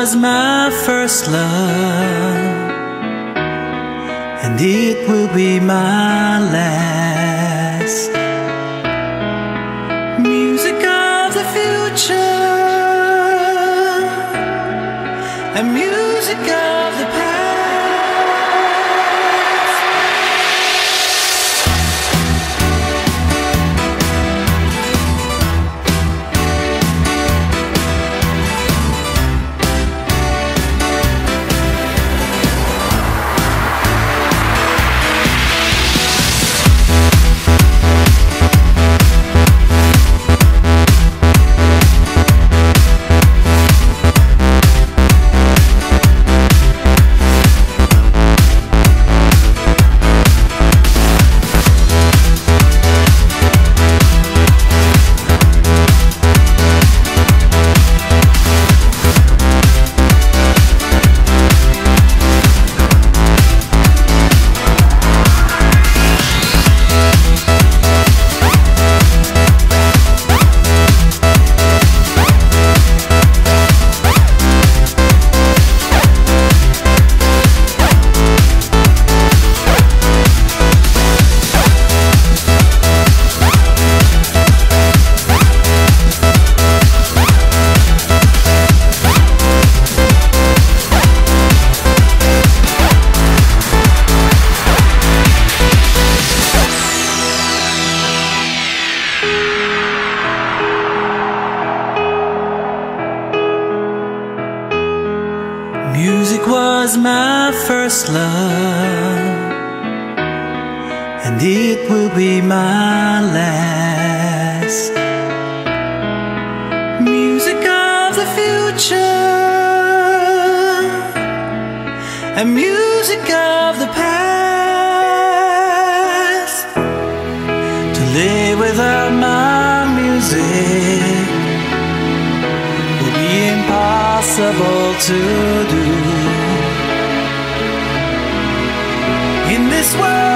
was my first love, and it will be my last. Music of the future and music of the past. Music was my first love, and it will be my last. Music of the future and music of the past. To live without my music will be impossible to do. In this world